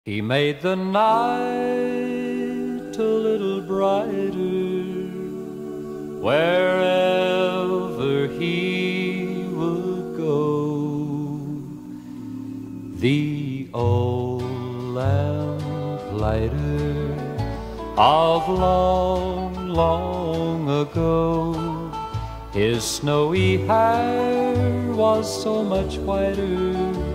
He made the night a little brighter wherever he would go. The old lamplighter of long, long ago, his snowy hair was so much whiter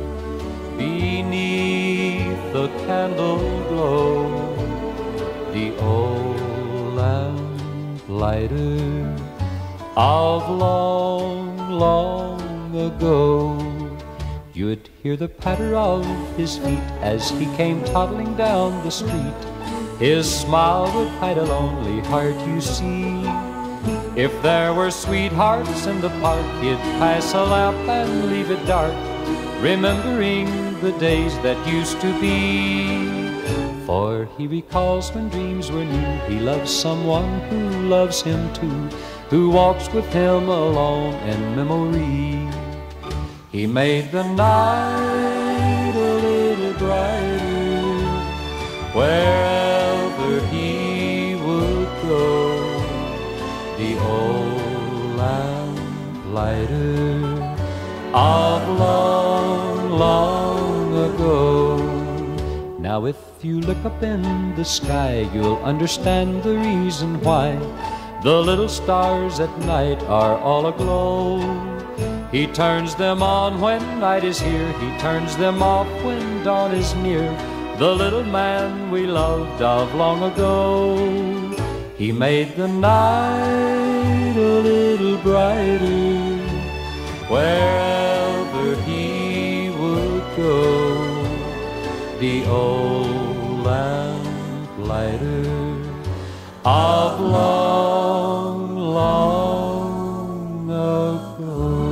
beneath the candle glow. The old lamplighter of long, long ago. You'd hear the patter of his feet as he came toddling down the street. His smile would hide a lonely heart, you see. If there were sweethearts in the park, he'd pass a lamp and leave it dark, remembering the days that used to be. For he recalls when dreams were new, he loves someone who loves him too, who walks with him alone in memory. He made the night a little brighter wherever he would go. The old lamplighter of long, long ago. Now if you look up in the sky, you'll understand the reason why the little stars at night are all aglow. He turns them on when night is here, he turns them off when dawn is near, the little man we loved of long ago. He made the night a little brighter wherever he would go. The old lamplighter of long, long ago.